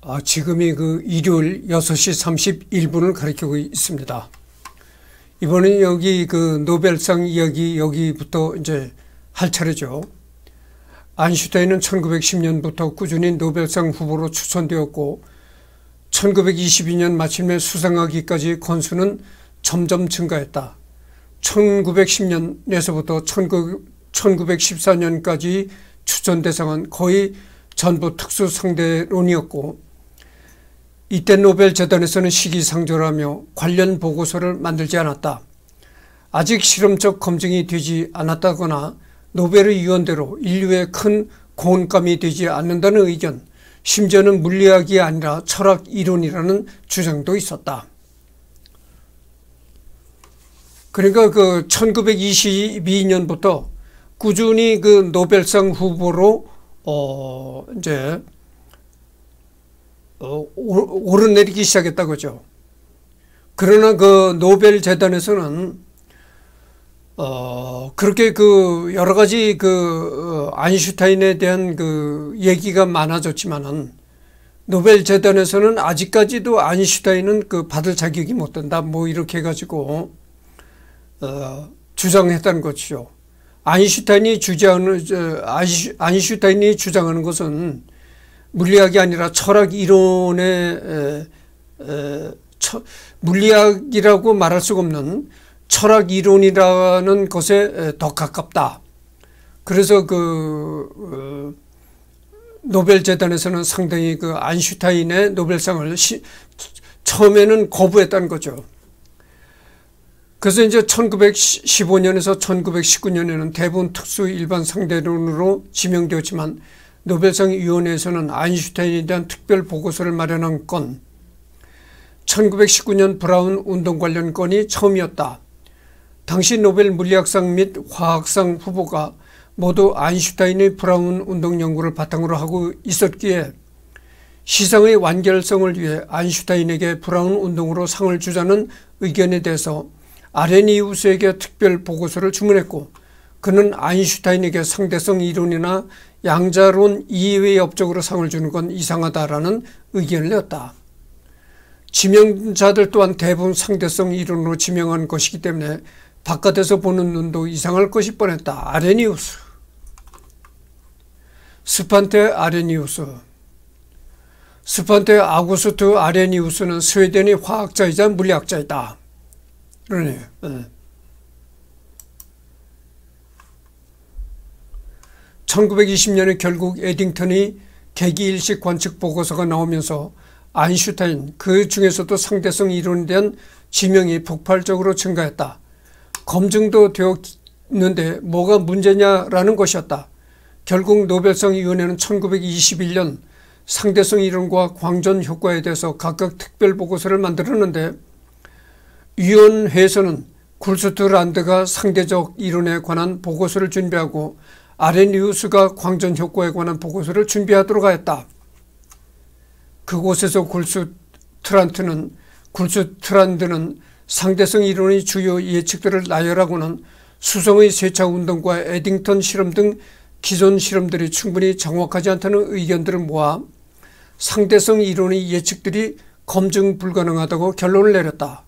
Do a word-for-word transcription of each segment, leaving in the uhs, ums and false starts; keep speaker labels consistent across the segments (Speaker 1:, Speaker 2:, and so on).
Speaker 1: 아, 지금이 그 일요일 여섯 시 삼십일 분을 가리키고 있습니다. 이번엔 여기 그 노벨상 이야기 여기부터 이제 할 차례죠. 아인슈타인은 천구백십 년부터 꾸준히 노벨상 후보로 추천되었고 천구백이십이 년 마침내 수상하기까지 건수는 점점 증가했다. 천구백십 년에서부터 천구백십사 년까지 추천 대상은 거의 전부 특수 상대론이었고 이때 노벨 재단에서는 시기상조라며 관련 보고서를 만들지 않았다. 아직 실험적 검증이 되지 않았다거나 노벨의 유언대로 인류에 큰 공감이 되지 않는다는 의견, 심지어는 물리학이 아니라 철학 이론이라는 주장도 있었다. 그러니까 그 천구백이십이 년부터 꾸준히 그 노벨상 후보로 어 이제 어 오르내리기 시작했다 그죠. 그러나 그 노벨 재단에서는 어 그렇게 그 여러 가지 그 아인슈타인에 대한 그 얘기가 많아졌지만은 노벨 재단에서는 아직까지도 아인슈타인은 그 받을 자격이 못 된다 뭐 이렇게 해가지고 어 주장했다는 것이죠. 아인슈타인이 주장하는 아인슈타인이 주장하는 것은 물리학이 아니라 철학 이론의 에, 에, 처, 물리학이라고 말할 수가 없는 철학 이론이라는 것에 더 가깝다. 그래서 그 어, 노벨 재단에서는 상당히 그 아인슈타인의 노벨상을 시, 처음에는 거부했다는 거죠. 그래서 이제 천구백십오 년에서 천구백십구 년에는 대부분 특수 일반 상대론으로 지명되었지만 노벨상 위원회에서는 아인슈타인에 대한 특별 보고서를 마련한 건 천구백십구 년 브라운 운동 관련 건이 처음이었다. 당시 노벨 물리학상 및 화학상 후보가 모두 아인슈타인의 브라운 운동 연구를 바탕으로 하고 있었기에 시상의 완결성을 위해 아인슈타인에게 브라운 운동으로 상을 주자는 의견에 대해서 아레니우스에게 특별 보고서를 주문했고 그는 아인슈타인에게 상대성 이론이나 양자론 이외의 업적으로 상을 주는 건 이상하다라는 의견을 내었다. 지명자들 또한 대부분 상대성 이론으로 지명한 것이기 때문에 바깥에서 보는 눈도 이상할 것이 뻔했다. 아레니우스, 스판테 아레니우스, 스판테 아구스트 아레니우스는 스웨덴의 화학자이자 물리학자이다. 그러네요. 네. 천구백이십 년에 결국 에딩턴의 개기일식 관측 보고서가 나오면서 아인슈타인 그 중에서도 상대성 이론에 대한 지명이 폭발적으로 증가했다. 검증도 되었는데 뭐가 문제냐라는 것이었다. 결국 노벨상 위원회는 천구백이십일 년 상대성 이론과 광전 효과에 대해서 각각 특별 보고서를 만들었는데 위원회에서는 굴스트란드가 상대적 이론에 관한 보고서를 준비하고 아레니우스가 광전 효과에 관한 보고서를 준비하도록 하였다. 그곳에서 굴스트란트는 굴스트란드는 상대성 이론의 주요 예측들을 나열하고는 수성의 세차 운동과 에딩턴 실험 등 기존 실험들이 충분히 정확하지 않다는 의견들을 모아 상대성 이론의 예측들이 검증 불가능하다고 결론을 내렸다.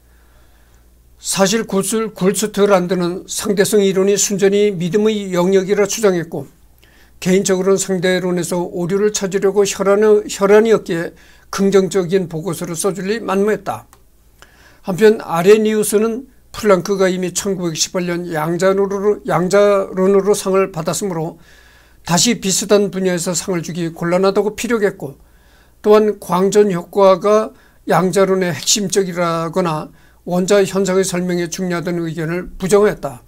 Speaker 1: 사실 굴스트란드는 상대성 이론이 순전히 믿음의 영역이라 주장했고 개인적으로는 상대론에서 오류를 찾으려고 혈안이, 혈안이었기에 긍정적인 보고서를 써줄리 만무했다. 한편 아레니우스는 플랑크가 이미 천구백십팔 년 양자론으로, 양자론으로 상을 받았으므로 다시 비슷한 분야에서 상을 주기 곤란하다고 피력했고 또한 광전 효과가 양자론의 핵심적이라거나 원자 현상의 설명에 중요하다는 의견을 부정했다.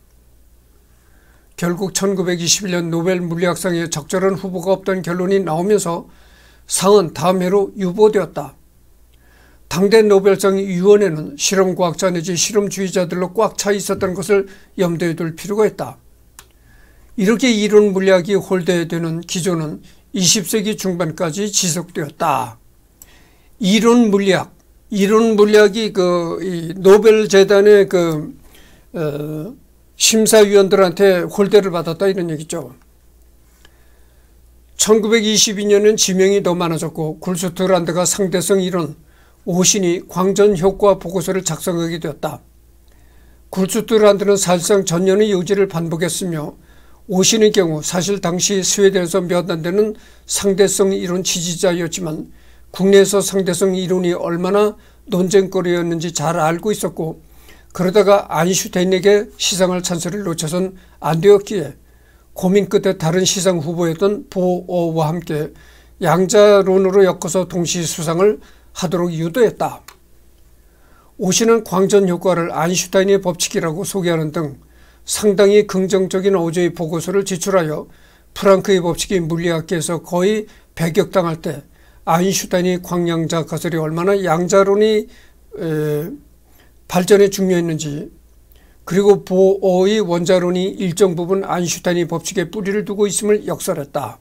Speaker 1: 결국 천구백이십일 년 노벨 물리학상에 적절한 후보가 없다는 결론이 나오면서 상은 다음 해로 유보되었다. 당대 노벨상 위원회는 실험과학자 내지 실험주의자들로 꽉 차 있었다는 것을 염두에 둘 필요가 있다. 이렇게 이론 물리학이 홀대되는 기조는 이십 세기 중반까지 지속되었다. 이론 물리학, 이론 물리학이 그 이 노벨 재단의 그 어, 심사위원들한테 홀대를 받았다 이런 얘기죠. 천구백이십이 년엔 지명이 더 많아졌고 굴슈트란드가 상대성 이론 오신이 광전효과 보고서를 작성하게 되었다. 굴슈트란드는 사실상 전년의 요지를 반복했으며 오신의 경우 사실 당시 스웨덴에서 몇 안 되는 상대성 이론 지지자였지만 국내에서 상대성 이론이 얼마나 논쟁거리였는지 잘 알고 있었고 그러다가 아인슈타인에게 시상할 찬스를 놓쳐선 안 되었기에 고민 끝에 다른 시상 후보였던 보어와 함께 양자론으로 엮어서 동시 수상을 하도록 유도했다. 오신은 광전효과를 아인슈타인의 법칙이라고 소개하는 등 상당히 긍정적인 어조의 보고서를 제출하여 프랑크의 법칙이 물리학계에서 거의 배격당할 때 아인슈타인이 광양자 가설이 얼마나 양자론이 에, 발전에 중요했는지 그리고 보어의 원자론이 일정 부분 아인슈타인의 법칙에 뿌리를 두고 있음을 역설했다.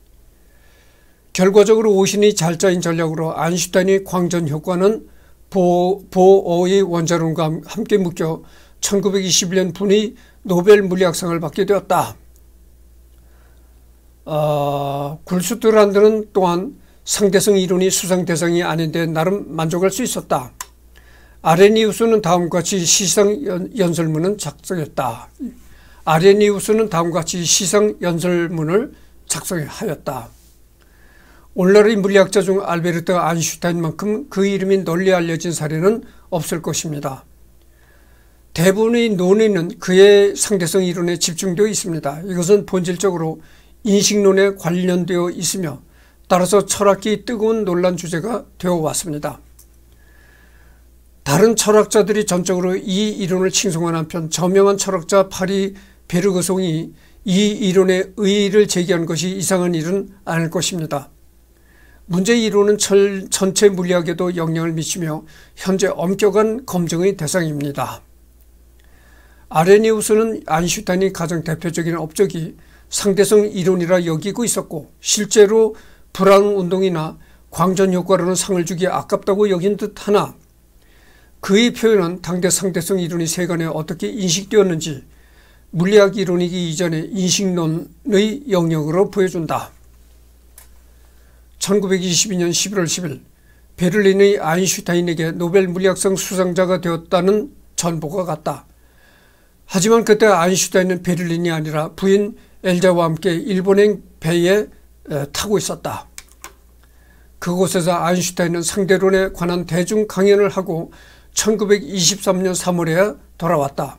Speaker 1: 결과적으로 오신이 잘 짜인 전략으로 아인슈타인의 광전효과는 보어의 원자론과 함께 묶여 천구백이십일 년 분의 노벨 물리학상을 받게 되었다. 어, 굴슈트란드는 또한 상대성 이론이 수상 대상이 아닌데 나름 만족할 수 있었다. 아레니우스는 다음과 같이 시상 연설문은 작성했다. 아레니우스는 다음과 같이 시상 연설문을 작성하였다. 오늘날의 물리학자 중 알베르트 아인슈타인만큼 그 이름이 널리 알려진 사례는 없을 것입니다. 대부분의 논의는 그의 상대성 이론에 집중되어 있습니다. 이것은 본질적으로 인식론에 관련되어 있으며 따라서 철학계의 뜨거운 논란 주제가 되어 왔습니다. 다른 철학자들이 전적으로 이 이론을 칭송한 한편 저명한 철학자 파리 베르그송이 이 이론의 의의를 제기한 것이 이상한 일은 아닐 것입니다. 문제의 이론은 절, 전체 물리학에도 영향을 미치며 현재 엄격한 검증의 대상입니다. 아레니우스는 아인슈타인이 가장 대표적인 업적이 상대성 이론이라 여기고 있었고 실제로 브라운 운동이나 광전효과로는 상을 주기에 아깝다고 여긴 듯하나 그의 표현은 당대 상대성 이론이 세간에 어떻게 인식되었는지 물리학 이론이기 이전의 인식론의 영역으로 보여준다. 천구백이십이 년 십일월 십일 베를린의 아인슈타인에게 노벨 물리학상 수상자가 되었다는 전보가 갔다. 하지만 그때 아인슈타인은 베를린이 아니라 부인 엘자와 함께 일본행 배에 타고 있었다. 그곳에서 아인슈타인은 상대론에 관한 대중 강연을 하고 천구백이십삼 년 삼월에 돌아왔다.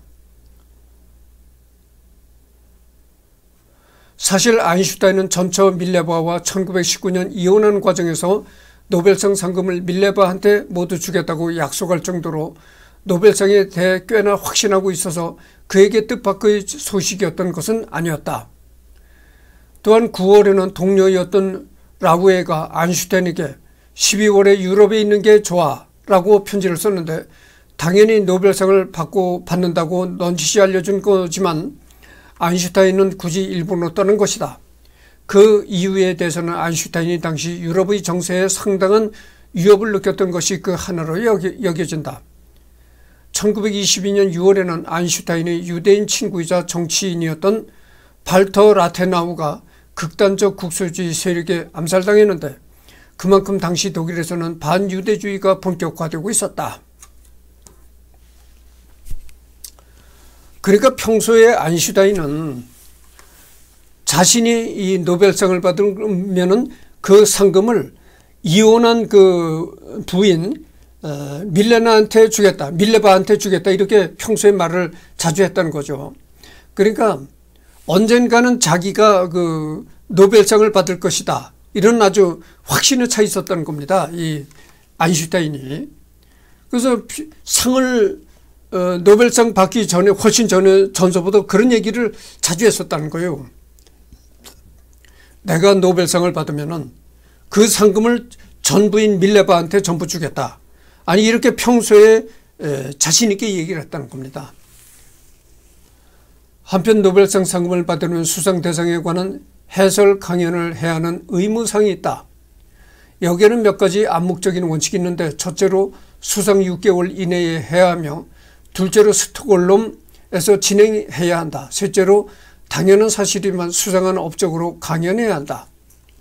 Speaker 1: 사실 아인슈타인은 전처 밀레바와 천구백십구 년 이혼하는 과정에서 노벨상 상금을 밀레바한테 모두 주겠다고 약속할 정도로 노벨상에 대해 꽤나 확신하고 있어서 그에게 뜻밖의 소식이었던 것은 아니었다. 또한 구월에는 동료였던 라우에가 아인슈타인에게 십이월에 유럽에 있는 게 좋아 라고 편지를 썼는데 당연히 노벨상을 받고 받는다고 넌지시 알려준 거지만 아인슈타인은 굳이 일본으로 떠는 것이다. 그 이유에 대해서는 아인슈타인이 당시 유럽의 정세에 상당한 위협을 느꼈던 것이 그 하나로 여겨, 여겨진다. 천구백이십이 년 유월에는 아인슈타인의 유대인 친구이자 정치인이었던 발터 라테나우가 극단적 국소주의 세력에 암살당했는데 그만큼 당시 독일에서는 반유대주의가 본격화되고 있었다. 그러니까 평소에 아인슈타인은 자신이 이 노벨상을 받으면은 그 상금을 이혼한 그 부인 어, 밀레나한테 주겠다, 밀레바한테 주겠다 이렇게 평소에 말을 자주 했다는 거죠. 그러니까 언젠가는 자기가 그 노벨상을 받을 것이다 이런 아주 확신에 차 있었다는 겁니다. 이 아인슈타인이. 그래서 상을 어, 노벨상 받기 전에 훨씬 전에 전서보다 그런 얘기를 자주 했었다는 거예요. 내가 노벨상을 받으면은 그 상금을 전부인 밀레바한테 전부 주겠다. 아니 이렇게 평소에 에, 자신 있게 얘기를 했다는 겁니다. 한편 노벨상 상금을 받으면 수상 대상에 관한 해설 강연을 해야 하는 의무상이 있다. 여기에는 몇 가지 암묵적인 원칙이 있는데 첫째로 수상 육 개월 이내에 해야 하며 둘째로 스톡홀름에서 진행해야 한다. 셋째로 당연한 사실이지만 수상한 업적으로 강연해야 한다.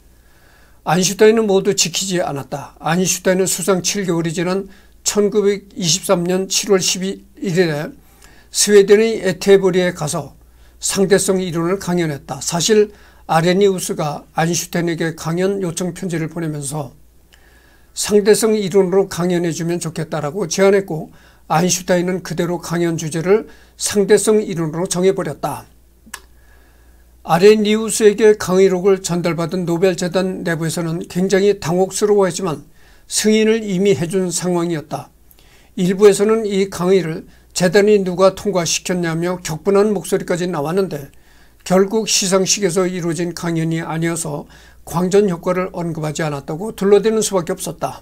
Speaker 1: 아인슈타인은 모두 지키지 않았다. 아인슈타인은 수상 칠 개월이 지난 천구백이십삼 년 칠월 십일일에 스웨덴의 에테보리에 가서 상대성 이론을 강연했다. 사실 아레니우스가 아인슈타인에게 강연 요청 편지를 보내면서 상대성 이론으로 강연해주면 좋겠다라고 제안했고, 아인슈타인은 그대로 강연 주제를 상대성 이론으로 정해버렸다. 아레니우스에게 강의록을 전달받은 노벨재단 내부에서는 굉장히 당혹스러워했지만 승인을 이미 해준 상황이었다. 일부에서는 이 강의를 재단이 누가 통과시켰냐며 격분한 목소리까지 나왔는데, 결국 시상식에서 이루어진 강연이 아니어서 광전 효과를 언급하지 않았다고 둘러대는 수밖에 없었다.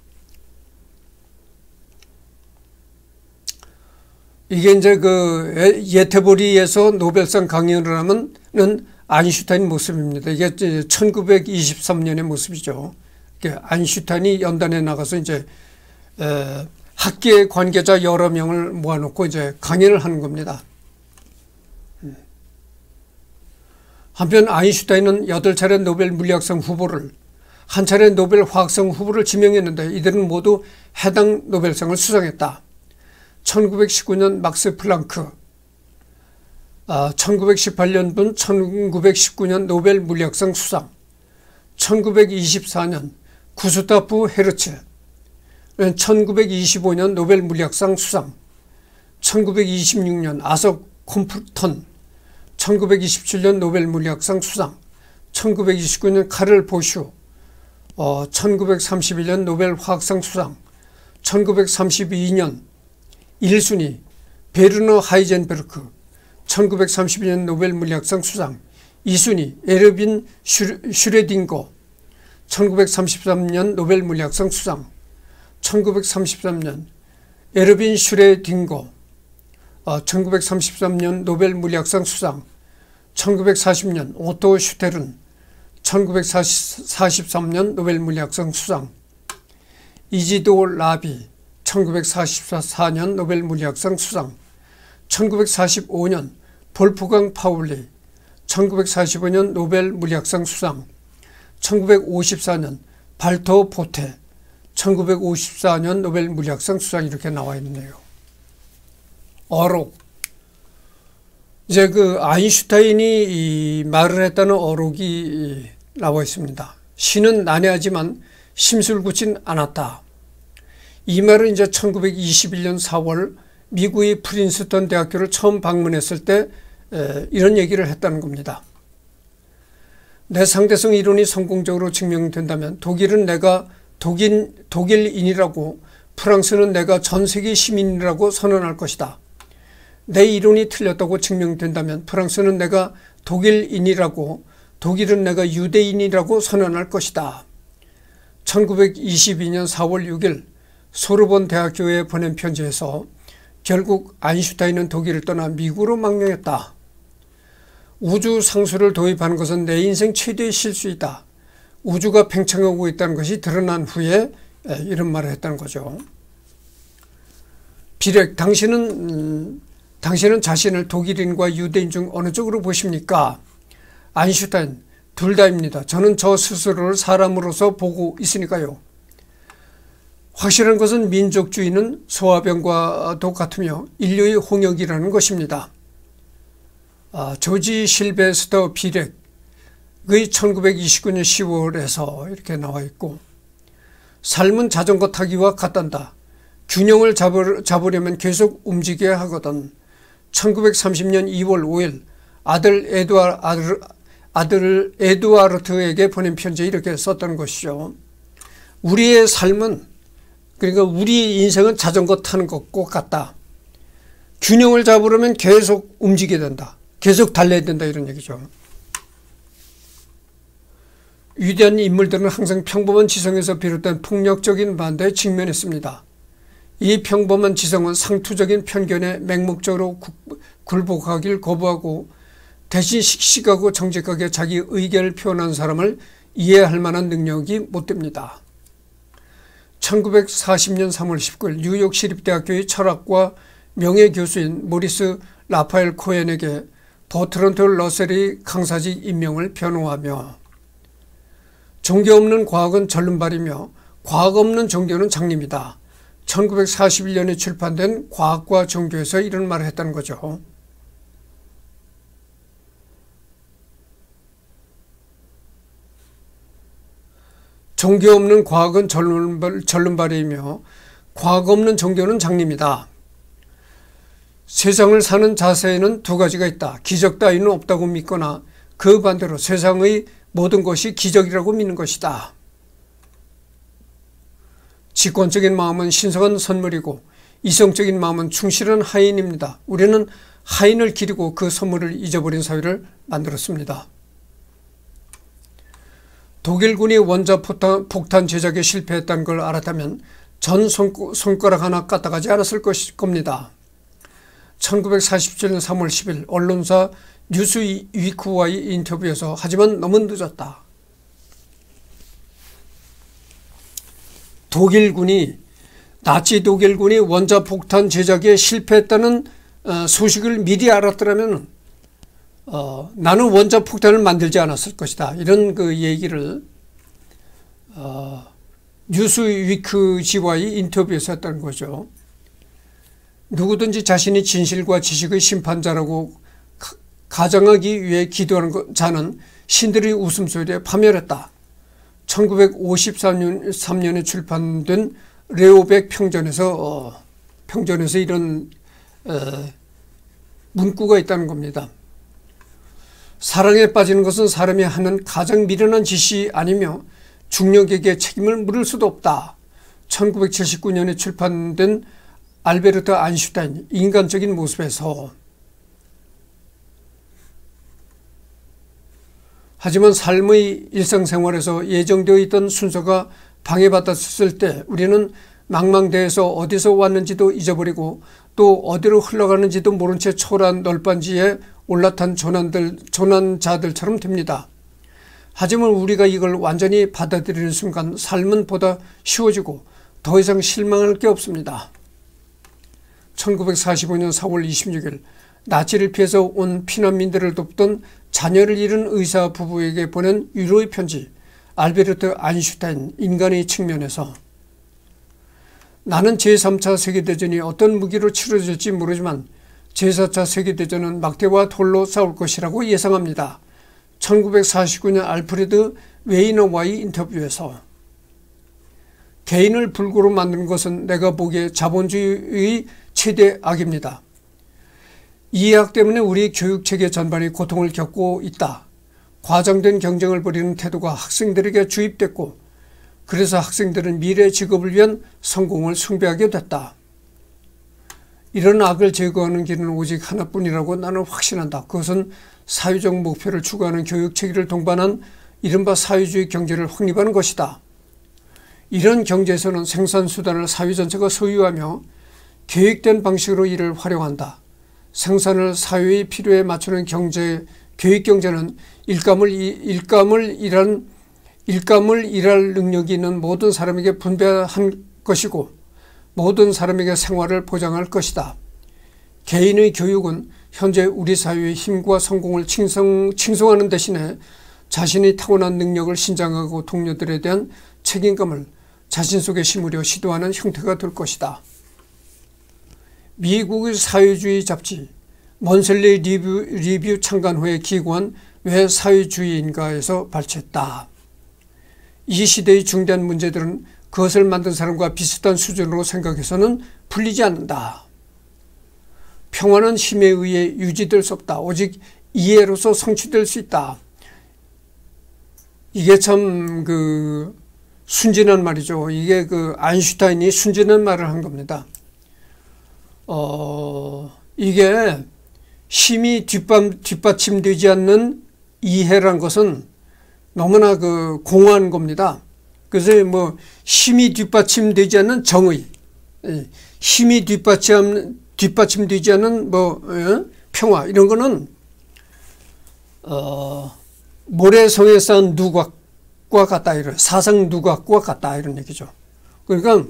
Speaker 1: 이게 이제 그 예테보리에서 노벨상 강연을 하면은 아인슈타인 모습입니다. 이게 천구백이십삼 년의 모습이죠. 아인슈타인이 연단에 나가서 이제 학계 관계자 여러 명을 모아놓고 이제 강연을 하는 겁니다. 한편 아인슈타인은 여덟 차례 노벨 물리학상 후보를, 한 차례 노벨 화학상 후보를 지명했는데 이들은 모두 해당 노벨상을 수상했다. 천구백십구 년 막스 플랑크, 천구백십팔 년분 천구백십구 년 노벨 물리학상 수상, 천구백이십사 년 구스타프 헤르츠, 천구백이십오 년 노벨 물리학상 수상, 천구백이십육 년 아석 콤프턴, 천구백이십칠 년 노벨 물리학상 수상, 천구백이십구 년 카를 보슈, 어, 천구백삼십일 년 노벨 화학상 수상, 천구백삼십이 년 일 순위 베르너 하이젠베르크, 천구백삼십이 년 노벨 물리학상 수상, 이 순위 에르빈 슈레딩거, 천구백삼십삼 년 노벨 물리학상 수상, 천구백삼십삼 년 에르빈 슈레딩거, 어, 천구백삼십삼 년 노벨 물리학상 수상, 천구백사십 년 오토 슈테른, 천구백사십삼 년 노벨 물리학상 수상, 이지도 라비, 천구백사십사 년 노벨 물리학상 수상, 천구백사십오 년 볼프강 파울리, 천구백사십오 년 노벨 물리학상 수상, 천구백오십사 년 발토 보테, 천구백오십사 년 노벨 물리학상 수상, 이렇게 나와 있네요. 어록. 이제 그 아인슈타인이 이 말을 했다는 어록이 나와 있습니다. 신은 난해하지만 심술궂진 않았다. 이 말은 이제 천구백이십일 년 사월 미국의 프린스턴 대학교를 처음 방문했을 때 이런 얘기를 했다는 겁니다. 내 상대성 이론이 성공적으로 증명된다면 독일은 내가 독인, 독일인이라고, 프랑스는 내가 전 세계 시민이라고 선언할 것이다. 내 이론이 틀렸다고 증명된다면 프랑스는 내가 독일인이라고, 독일은 내가 유대인이라고 선언할 것이다. 천구백이십이 년 사월 육일 소르본 대학교에 보낸 편지에서 결국 아인슈타인은 독일을 떠나 미국으로 망명했다. 우주 상수를 도입하는 것은 내 인생 최대의 실수이다. 우주가 팽창하고 있다는 것이 드러난 후에 이런 말을 했다는 거죠. 비렉, 당신은 음, 당신은 자신을 독일인과 유대인 중 어느 쪽으로 보십니까? 아인슈타인, 둘 다입니다. 저는 저 스스로를 사람으로서 보고 있으니까요. 확실한 것은 민족주의는 소화병과도 같으며 인류의 홍역이라는 것입니다. 아, 조지 실베스터 비렉의 천구백이십구 년 시월에서 이렇게 나와 있고, 삶은 자전거 타기와 같단다. 균형을 잡으, 잡으려면 계속 움직여야 하거든. 천구백삼십 년 이월 오일 아들 에두아, 아들, 아들 에두아르트에게 보낸 편지에 이렇게 썼다는 것이죠. 우리의 삶은, 그러니까 우리 인생은 자전거 타는 것과 같다. 균형을 잡으려면 계속 움직여야 된다. 계속 달려야 된다, 이런 얘기죠. 위대한 인물들은 항상 평범한 지성에서 비롯된 폭력적인 반대에 직면했습니다. 이 평범한 지성은 상투적인 편견에 맹목적으로 굴복하길 거부하고 대신 씩씩하고 정직하게 자기 의견을 표현한 사람을 이해할 만한 능력이 못 됩니다. 천구백사십 년 삼월 십구일 뉴욕 시립대학교의 철학과 명예교수인 모리스 라파엘 코엔에게 버트런트 러셀이 강사직 임명을 변호하며 종교 없는 과학은 절름발이며 과학 없는 종교는 장님이다. 천구백사십일 년에 출판된 과학과 종교에서 이런 말을 했다는 거죠. 종교 없는 과학은 절름발, 절름발이며 과학 없는 종교는 장님이다. 세상을 사는 자세에는 두 가지가 있다. 기적 따위는 없다고 믿거나 그 반대로 세상의 모든 것이 기적이라고 믿는 것이다. 직관적인 마음은 신성한 선물이고 이성적인 마음은 충실한 하인입니다. 우리는 하인을 기리고 그 선물을 잊어버린 사회를 만들었습니다. 독일군이 원자폭탄 폭탄 제작에 실패했다는 걸 알았다면 전 손가락 하나 까딱하지 않았을 것일 겁니다. 천구백사십칠 년 삼월 십일 언론사 뉴스위크와의 인터뷰에서 하지만 너무 늦었다. 독일군이 나치 독일군이 원자폭탄 제작에 실패했다는 소식을 미리 알았더라면 어, 나는 원자폭탄을 만들지 않았을 것이다. 이런 그 얘기를 어, 뉴스위크지와의 인터뷰에서 했다는 거죠. 누구든지 자신이 진실과 지식의 심판자라고 가정하기 위해 기도하는 자는 신들의 웃음소리에 파멸했다. 천구백오십삼 년에 출판된 레오백 평전에서 어, 평전에서 이런 어, 문구가 있다는 겁니다. 사랑에 빠지는 것은 사람이 하는 가장 미련한 짓이 아니며 중력에게 책임을 물을 수도 없다. 천구백칠십구 년에 출판된 알베르트 아인슈타인 인간적인 모습에서 하지만 삶의 일상생활에서 예정되어 있던 순서가 방해받았을 때 우리는 망망대해에서 어디서 왔는지도 잊어버리고 또 어디로 흘러가는지도 모른 채 초라한 널빤지에 올라탄 조난들, 조난자들처럼 됩니다. 하지만 우리가 이걸 완전히 받아들이는 순간 삶은 보다 쉬워지고 더 이상 실망할 게 없습니다. 천구백사십오 년 사월 이십육일 나치를 피해서 온 피난민들을 돕던 자녀를 잃은 의사 부부에게 보낸 위로의 편지 알베르트 아인슈타인 인간의 측면에서 나는 제삼 차 세계대전이 어떤 무기로 치러질지 모르지만 제사 차 세계대전은 막대와 돌로 싸울 것이라고 예상합니다. 천구백사십구 년 알프레드 웨이너와의 인터뷰에서 개인을 불구로 만드는 것은 내가 보기에 자본주의의 최대 악입니다. 이 악 때문에 우리 교육체계 전반이 고통을 겪고 있다. 과장된 경쟁을 벌이는 태도가 학생들에게 주입됐고 그래서 학생들은 미래 직업을 위한 성공을 숭배하게 됐다. 이런 악을 제거하는 길은 오직 하나뿐이라고 나는 확신한다. 그것은 사회적 목표를 추구하는 교육체계를 동반한 이른바 사회주의 경제를 확립하는 것이다. 이런 경제에서는 생산수단을 사회 전체가 소유하며 계획된 방식으로 이를 활용한다. 생산을 사회의 필요에 맞추는 경제, 교육경제는 일감을, 일감을 일한, 일감을 일할 능력이 있는 모든 사람에게 분배한 것이고 모든 사람에게 생활을 보장할 것이다. 개인의 교육은 현재 우리 사회의 힘과 성공을 칭송, 칭송하는 대신에 자신이 타고난 능력을 신장하고 동료들에 대한 책임감을 자신 속에 심으려 시도하는 형태가 될 것이다. 미국의 사회주의 잡지 먼슬리 리뷰, 리뷰 창간호에 기고한 왜 사회주의인가에서 발췌했다. 이 시대의 중대한 문제들은 그것을 만든 사람과 비슷한 수준으로 생각해서는 풀리지 않는다. 평화는 힘에 의해 유지될 수 없다. 오직 이해로서 성취될 수 있다. 이게 참 그 순진한 말이죠. 이게 그 아인슈타인이 순진한 말을 한 겁니다. 어, 이게 힘이 뒷받, 뒷받침되지 않는 이해란 것은 너무나 그 공허한 겁니다. 그래서 뭐 힘이 뒷받침되지 않는 정의, 힘이 뒷받침, 뒷받침되지 않는 뭐 예? 평화 이런 거는 어, 모래성에 쌓은 누각과 같다 이런 사상 누각과 같다 이런 얘기죠. 그러니까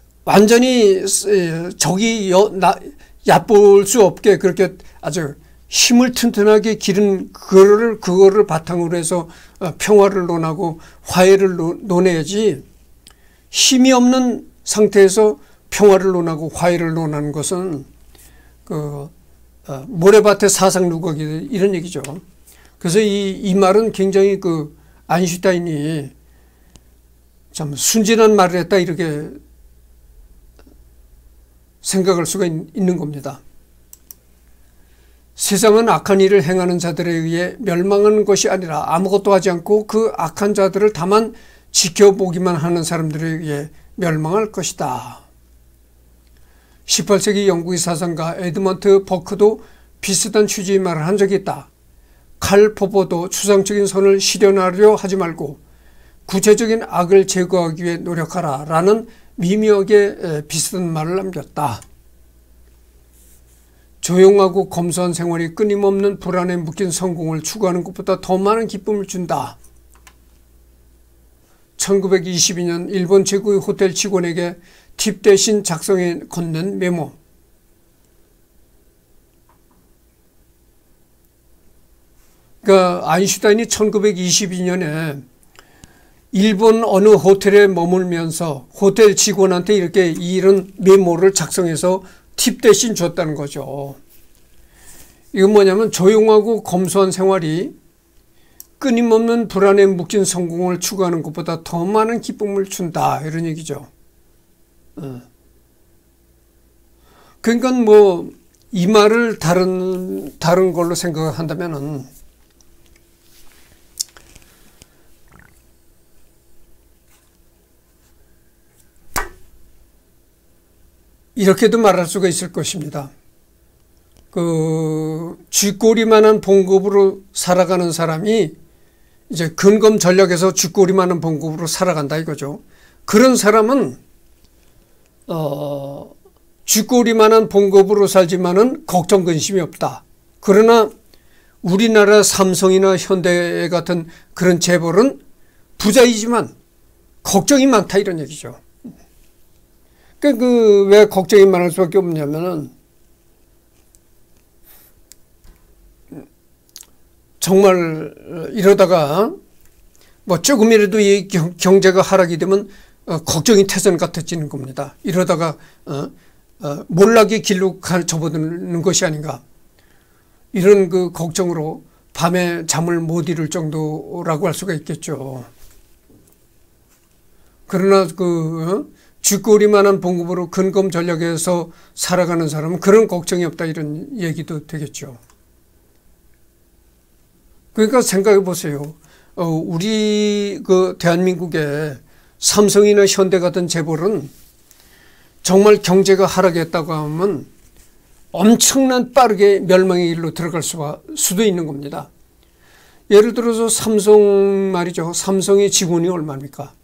Speaker 1: 완전히 적이 엿볼 수 없게 그렇게 아주 힘을 튼튼하게 기른 그거를, 그거를 바탕으로 해서 평화를 논하고 화해를 논해야지, 힘이 없는 상태에서 평화를 논하고 화해를 논하는 것은 그 어, 모래밭에 사상 누각이 이런 얘기죠. 그래서 이, 이 말은 굉장히 그 아인슈타인이 참 순진한 말을 했다 이렇게 생각할 수가 있, 있는 겁니다. 세상은 악한 일을 행하는 자들에 의해 멸망하는 것이 아니라 아무것도 하지 않고 그 악한 자들을 다만 지켜보기만 하는 사람들에 의해 멸망할 것이다. 십팔 세기 영국의 사상가 에드먼트 버크도 비슷한 취지의 말을 한 적이 있다. 칼 포포도 추상적인 선을 실현하려 하지 말고 구체적인 악을 제거하기 위해 노력하라 라는 미묘하게 비슷한 말을 남겼다. 조용하고 검소한 생활이 끊임없는 불안에 묶인 성공을 추구하는 것보다 더 많은 기쁨을 준다. 천구백이십이 년 일본 최고의 호텔 직원에게 팁 대신 작성해 건넨 메모. 그러니까 아인슈타인이 천구백이십이 년에 일본 어느 호텔에 머물면서 호텔 직원한테 이렇게 이런 메모를 작성해서 팁 대신 줬다는 거죠. 이건 뭐냐면 조용하고 검소한 생활이 끊임없는 불안에 묶인 성공을 추구하는 것보다 더 많은 기쁨을 준다 이런 얘기죠. 그러니까 뭐 이 말을 다른 다른 걸로 생각한다면은 이렇게도 말할 수가 있을 것입니다. 그 쥐꼬리만한 봉급으로 살아가는 사람이 이제 근검 전략에서 쥐꼬리만한 봉급으로 살아간다 이거죠. 그런 사람은 어, 쥐꼬리만한 봉급으로 살지만은 걱정 근심이 없다. 그러나 우리나라 삼성이나 현대 같은 그런 재벌은 부자이지만 걱정이 많다 이런 얘기죠. 그, 그, 왜 걱정이 많을 수밖에 없냐면은, 정말 이러다가 뭐 조금이라도 이 경제가 하락이 되면 어, 걱정이 태산 같아지는 겁니다. 이러다가 어, 어, 몰락의 길로 접어드는 것이 아닌가. 이런 그 걱정으로 밤에 잠을 못 이룰 정도라고 할 수가 있겠죠. 그러나 그 어? 쥐꼬리만한 봉급으로 근검 전략에서 살아가는 사람은 그런 걱정이 없다 이런 얘기도 되겠죠. 그러니까 생각해 보세요. 어, 우리 그 대한민국의 삼성이나 현대 같은 재벌은 정말 경제가 하락했다고 하면 엄청난 빠르게 멸망의 길로 들어갈 수가, 수도 있는 겁니다. 예를 들어서 삼성 말이죠. 삼성의 직원이 얼마입니까?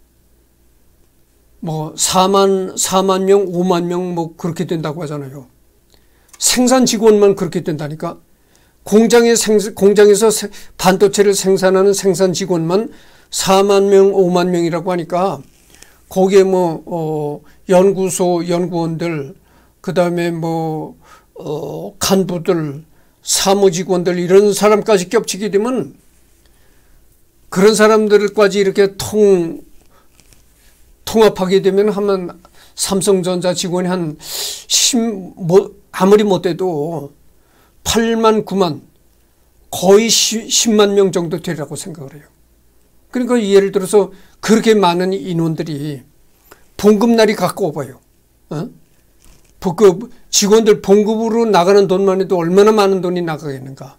Speaker 1: 뭐 사만, 사만 명, 오만 명 뭐 그렇게 된다고 하잖아요. 생산 직원만 그렇게 된다니까. 공장에 생, 공장에서 반도체를 생산하는 생산 직원만 사만 명, 오만 명이라고 하니까 거기에 뭐, 어, 연구소 연구원들, 그 다음에 뭐, 어, 간부들, 사무직원들 이런 사람까지 겹치게 되면 그런 사람들까지 이렇게 통, 통합하게 되면 하면 삼성전자 직원이 한 십, 뭐, 아무리 못해도 팔만, 구만, 거의 십만 명 정도 되리라고 생각을 해요. 그러니까 예를 들어서 그렇게 많은 인원들이 봉급날이 가까워요. 어? 그 직원들 봉급으로 나가는 돈만 해도 얼마나 많은 돈이 나가겠는가.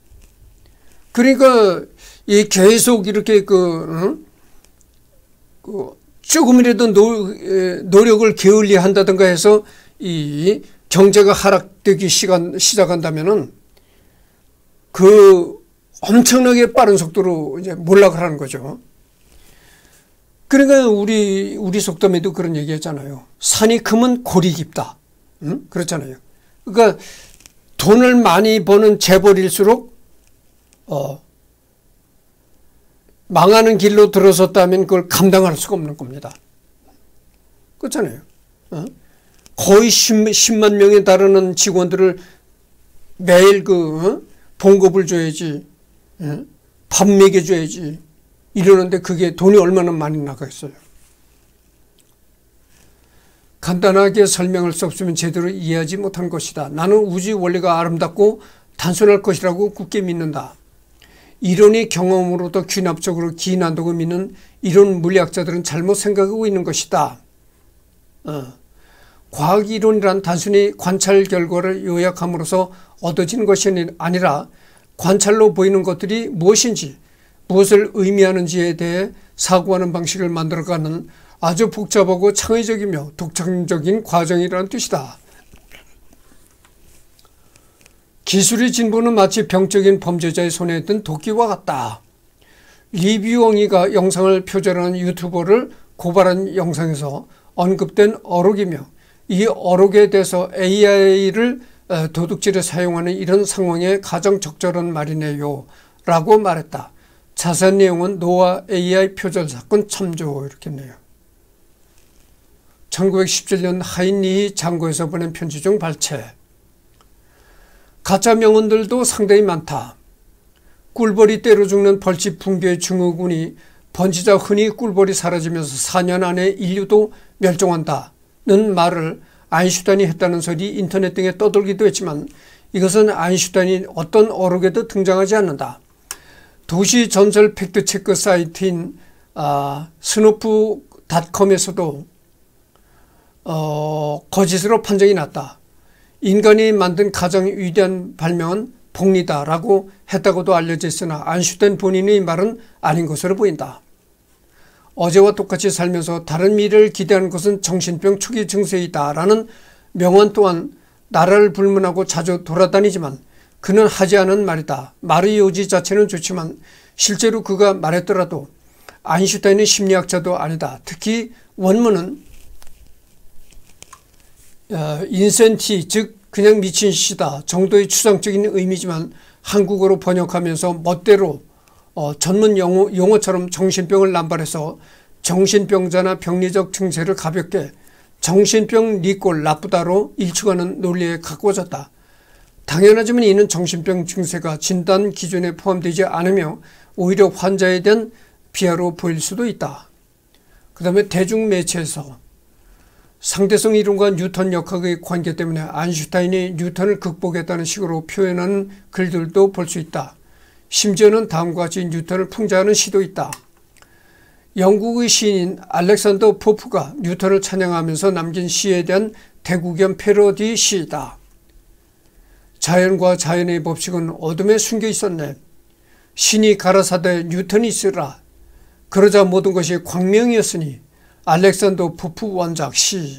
Speaker 1: 그러니까 이 계속 이렇게 그, 어? 그 조금이라도 노, 노력을 게을리 한다든가 해서 이 경제가 하락되기 시간, 시작한다면은 그 엄청나게 빠른 속도로 이제 몰락을 하는 거죠. 그러니까 우리, 우리 속담에도 그런 얘기 했잖아요. 산이 크면 골이 깊다. 응? 그렇잖아요. 그러니까 돈을 많이 버는 재벌일수록, 어, 망하는 길로 들어섰다면 그걸 감당할 수가 없는 겁니다. 그렇잖아요. 어? 거의 십만 명에 달하는 직원들을 매일 그, 어? 봉급을 줘야지, 예? 밥 먹여줘야지 이러는데 그게 돈이 얼마나 많이 나가겠어요. 간단하게 설명할 수 없으면 제대로 이해하지 못한 것이다. 나는 우주의 원리가 아름답고 단순할 것이라고 굳게 믿는다. 이론이 경험으로부터 귀납적으로 기인한다고 믿는 이론 물리학자들은 잘못 생각하고 있는 것이다. 어. 과학이론이란 단순히 관찰 결과를 요약함으로써 얻어지는 것이 아니라 관찰로 보이는 것들이 무엇인지, 무엇을 의미하는지에 대해 사고하는 방식을 만들어가는 아주 복잡하고 창의적이며 독창적인 과정이라는 뜻이다. 기술의 진보는 마치 병적인 범죄자의 손에 든 도끼와 같다. 리뷰엉이가 영상을 표절하는 유튜버를 고발한 영상에서 언급된 어록이며 이 어록에 대해서 에이아이를 도둑질에 사용하는 이런 상황에 가장 적절한 말이네요 라고 말했다. 자세한 내용은 노아 에이아이 표절 사건 참조 이렇게 했네요. 천구백십칠 년 하인리히 장고에서 보낸 편지 중 발췌. 가짜 명언들도 상당히 많다. 꿀벌이 때려 죽는 벌집 붕괴 증후군이 번지자 흔히 꿀벌이 사라지면서 사 년 안에 인류도 멸종한다는 말을 아인슈타인이 했다는 설이 인터넷 등에 떠돌기도 했지만 이것은 아인슈타인이 어떤 어록에도 등장하지 않는다. 도시 전설 팩트체크 사이트인 아, 스노프 닷컴에서도 어, 거짓으로 판정이 났다. 인간이 만든 가장 위대한 발명은 복리다라고 했다고도 알려져 있으나 아인슈타인 본인의 말은 아닌 것으로 보인다. 어제와 똑같이 살면서 다른 미래를 기대하는 것은 정신병 초기 증세이다 라는 명언 또한 나라를 불문하고 자주 돌아다니지만 그는 하지 않은 말이다. 말의 요지 자체는 좋지만 실제로 그가 말했더라도 아인슈타인은 심리학자도 아니다. 특히 원문은 인센티 즉 그냥 미친 시다 정도의 추상적인 의미지만 한국어로 번역하면서 멋대로 어, 전문 용어, 용어처럼 정신병을 남발해서 정신병자나 병리적 증세를 가볍게 정신병 니꼴 나쁘다로 일축하는 논리에 가까워졌다. 당연하지만 이는 정신병 증세가 진단 기준에 포함되지 않으며 오히려 환자에 대한 비하로 보일 수도 있다. 그 다음에 대중매체에서 상대성 이론과 뉴턴 역학의 관계 때문에 아인슈타인이 뉴턴을 극복했다는 식으로 표현하는 글들도 볼 수 있다. 심지어는 다음과 같이 뉴턴을 풍자하는 시도 있다. 영국의 시인인 알렉산더 포프가 뉴턴을 찬양하면서 남긴 시에 대한 대구견 패러디 시이다. 자연과 자연의 법칙은 어둠에 숨겨 있었네. 신이 가라사대 뉴턴이 있으라. 그러자 모든 것이 광명이었으니 알렉산더 포프 원작 시.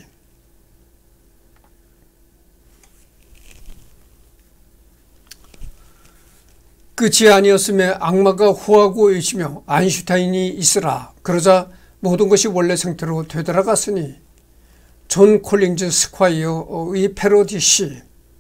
Speaker 1: 끝이 아니었음에 악마가 호하고 외치며 아인슈타인이 있으라. 그러자 모든 것이 원래 상태로 되돌아갔으니 존 콜링즈 스콰이어의 패러디 시.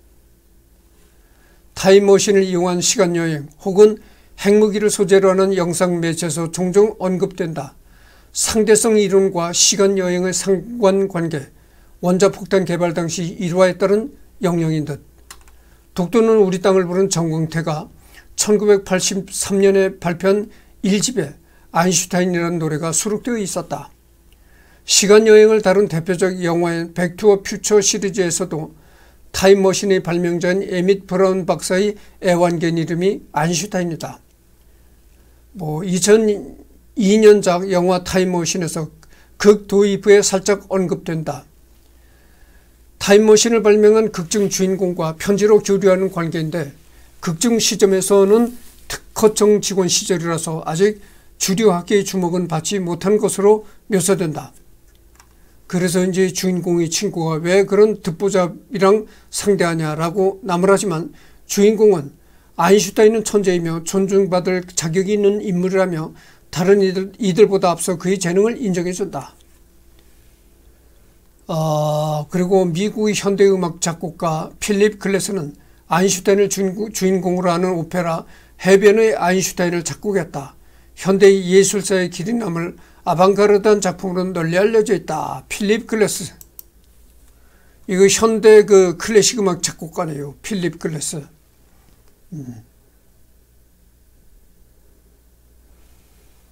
Speaker 1: 타임머신을 이용한 시간여행 혹은 핵무기를 소재로 하는 영상매체에서 종종 언급된다. 상대성 이론과 시간여행의 상관관계, 원자폭탄 개발 당시 일화에 따른 영역인 듯. 독도는 우리 땅을 부른 정광태가 천구백팔십삼 년에 발표한 일 집에 아인슈타인이라는 노래가 수록되어 있었다. 시간여행을 다룬 대표적 영화인 백 투 더 퓨처 시리즈에서도 타임머신의 발명자인 에밋 브라운 박사의 애완견 이름이 아인슈타인이다. 뭐 이천이 년작 영화 타임머신에서 극도입부에 살짝 언급된다. 타임머신을 발명한 극중 주인공과 편지로 교류하는 관계인데 극중 시점에서는 특허청 직원 시절이라서 아직 주류학계의 주목은 받지 못한 것으로 묘사된다. 그래서 이제 주인공의 친구가 왜 그런 듣보잡이랑 상대하냐라고 나무라지만 주인공은 아인슈타인은 천재이며 존중받을 자격이 있는 인물이라며 다른 이들, 이들보다 앞서 그의 재능을 인정해준다. 어, 그리고 미국의 현대음악 작곡가 필립 글래스는 아인슈타인을 주인공으로 하는 오페라 해변의 아인슈타인을 작곡했다. 현대 예술사의 길이 남을 아방가르드한 작품으로 널리 알려져 있다. 필립 글래스. 이거 현대 그 클래식 음악 작곡가네요. 필립 글래스. 음.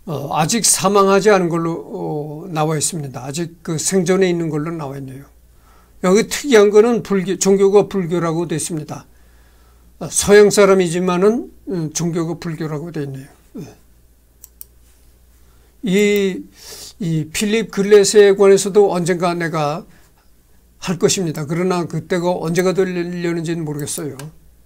Speaker 1: 어, 아직 사망하지 않은 걸로 어, 나와 있습니다. 아직 그 생존해 있는 걸로 나와 있네요. 여기 특이한 거는 불교, 종교가 불교라고 되어 있습니다. 어, 서양 사람이지만은 음, 종교가 불교라고 되어 있네요. 이, 이 필립 글래스에 관해서도 언젠가 내가 할 것입니다. 그러나 그때가 언제가 되려는지는 모르겠어요.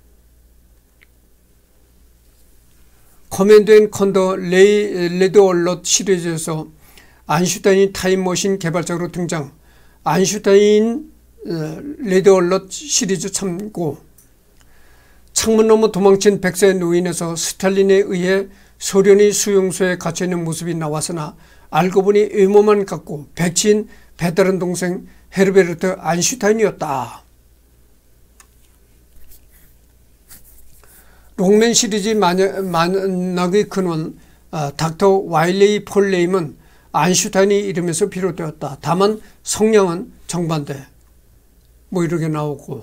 Speaker 1: 커맨드 앤 컨더 레드 얼럿 시리즈에서 아인슈타인이 타임머신 개발자로 등장. 아인슈타인 레드 얼럿 시리즈 참고. 창문 너머 도망친 백세 노인에서 스탈린에 의해 소련이 수용소에 갇혀있는 모습이 나왔으나 알고 보니 의모만 갖고 백치인 배다른 동생 헤르베르트 아인슈타인이었다. 롱맨 시리즈 만악의 근원 어, 닥터 와일레이 폴 레임은 아인슈타인이 이름에서 비롯되었다. 다만 성향은 정반대. 뭐 이렇게 나오고,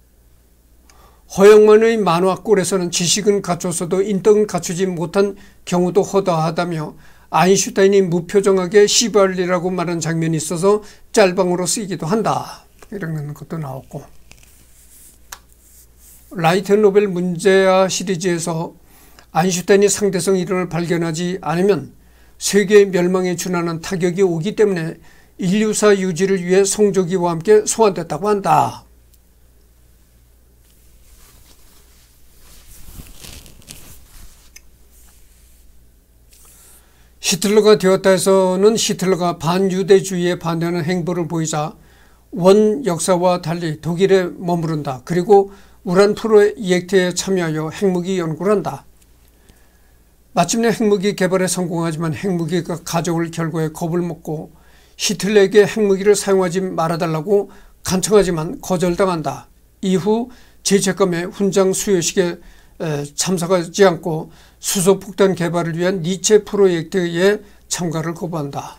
Speaker 1: 허영만의 만화꼴에서는 지식은 갖춰서도 인덕은 갖추지 못한 경우도 허다하다며 아인슈타인이 무표정하게 시발리라고 말한 장면이 있어서 짤방으로 쓰이기도 한다. 이런 것도 나왔고, 라이트 노벨 문제야 시리즈에서 아인슈타인이 상대성 이론을 발견하지 않으면 세계 멸망에 준하는 타격이 오기 때문에 인류사 유지를 위해 성조기와 함께 소환됐다고 한다. 히틀러가 되었다 해서는 히틀러가 반유대주의에 반대하는 행보를 보이자 원 역사와 달리 독일에 머무른다. 그리고 우란 프로젝트에 참여하여 핵무기 연구를 한다. 마침내 핵무기 개발에 성공하지만 핵무기가 가져올 결과에 겁을 먹고 히틀러에게 핵무기를 사용하지 말아달라고 간청하지만 거절당한다. 이후 죄책감에 훈장 수여식에 참석하지 않고 수소폭탄 개발을 위한 니체 프로젝트에 참가를 거부한다.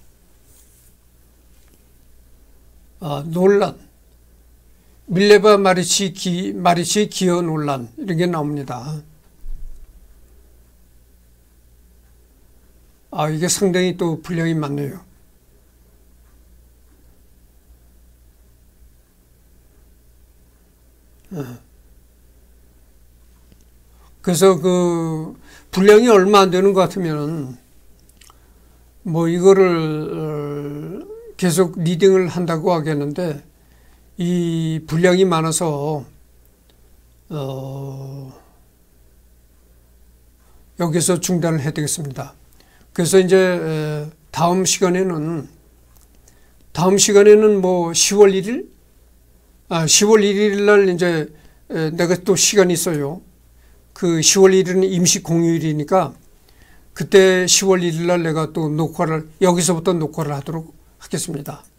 Speaker 1: 아, 논란. 밀레바 마리치 기, 마리치 기여 논란. 이런 게 나옵니다. 아, 이게 상당히 또 분량이 많네요. 그래서 그 분량이 얼마 안 되는 것 같으면 뭐 이거를 계속 리딩을 한다고 하겠는데, 이 분량이 많아서 어 여기서 중단을 해야 되겠습니다. 그래서 이제 다음 시간에는 다음 시간에는 뭐 시월 일일 아 시월 일일 날 이제 내가 또 시간이 있어요. 그 시월 일일은 임시 공휴일이니까 그때 시월 일일 날 내가 또 녹화를 여기서부터 녹화를 하도록 하겠습니다.